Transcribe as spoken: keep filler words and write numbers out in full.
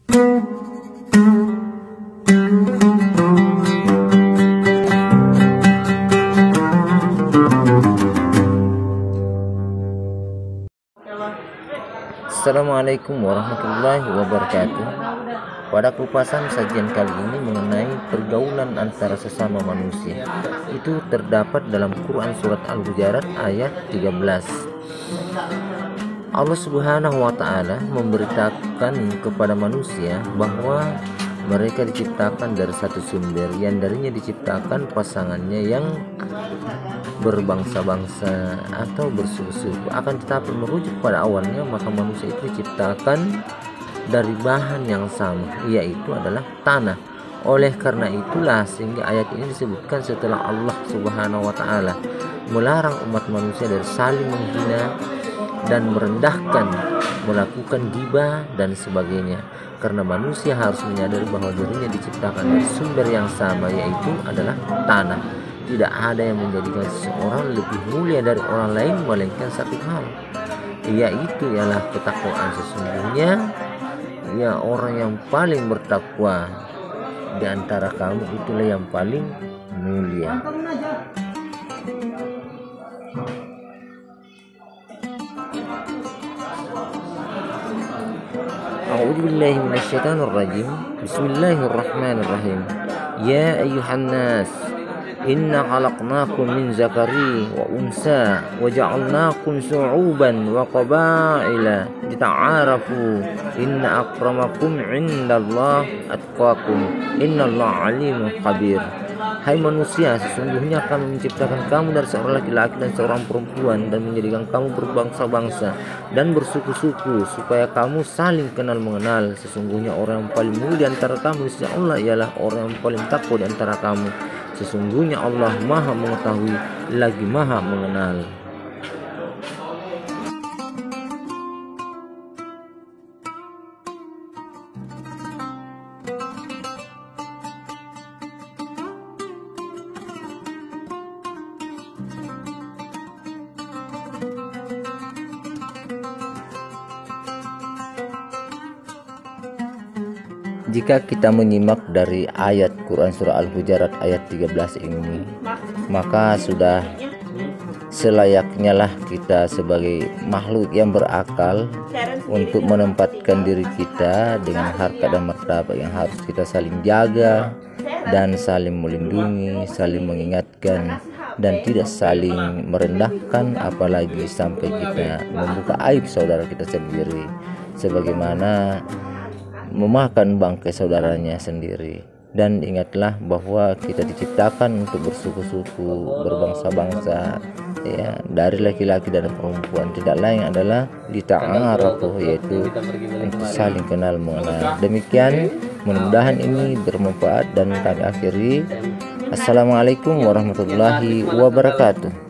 Assalamualaikum warahmatullahi wabarakatuh. Pada kupasan sajian kali ini mengenai pergaulan antara sesama manusia, itu terdapat dalam Quran surat Al-Hujurat ayat tiga belas. Allah Subhanahu wa ta'ala memberitakan kepada manusia bahwa mereka diciptakan dari satu sumber, yang darinya diciptakan pasangannya yang berbangsa-bangsa atau bersuku-suku. Akan tetapi merujuk pada awalnya, maka manusia itu diciptakan dari bahan yang sama, yaitu adalah tanah. Oleh karena itulah sehingga ayat ini disebutkan setelah Allah Subhanahu wa ta'ala melarang umat manusia dari saling menghina dan merendahkan, melakukan ghibah dan sebagainya, karena manusia harus menyadari bahwa dirinya diciptakan dari sumber yang sama, yaitu adalah tanah. Tidak ada yang menjadikan seseorang lebih mulia dari orang lain melainkan satu hal, yaitu ialah ketakwaan. Sesungguhnya ya orang yang paling bertakwa di antara kamu itulah yang paling mulia. A'udzubillahi minasyaitonir rajim. Bismillahirrahmanirrahim. Ya ayyuhan nas, inna khalaqnakum min zakari wa unsa wa ja'alnakum syu'uban wa qabaila lita'arafu inna akramakum 'indallahi atqakum innallaha 'alimun khabir. Hai manusia, sesungguhnya kami menciptakan kamu dari seorang laki-laki dan seorang perempuan dan menjadikan kamu berbangsa-bangsa dan bersuku-suku supaya kamu saling kenal mengenal. Sesungguhnya orang yang paling mulia di antara kamu insya Allah ialah orang yang paling takwa di antara kamu. Sesungguhnya Allah Maha mengetahui lagi Maha mengenal. Jika kita menyimak dari ayat Quran surah Al-Hujurat ayat tiga belas ini, maka sudah selayaknya lah kita sebagai makhluk yang berakal untuk menempatkan diri kita dengan harkat dan martabat yang harus kita saling jaga dan saling melindungi, saling mengingatkan, dan tidak saling merendahkan, apalagi sampai kita membuka aib saudara kita sendiri, sebagaimana memakan bangkai saudaranya sendiri. Dan ingatlah bahwa kita diciptakan untuk bersuku-suku, berbangsa-bangsa, ya, dari laki-laki dan perempuan. Tidak lain adalah lita'arafu, yaitu untuk saling kenal mengenal. Demikian, mudah-mudahan ini bermanfaat dan kami akhiri. Assalamualaikum warahmatullahi wabarakatuh.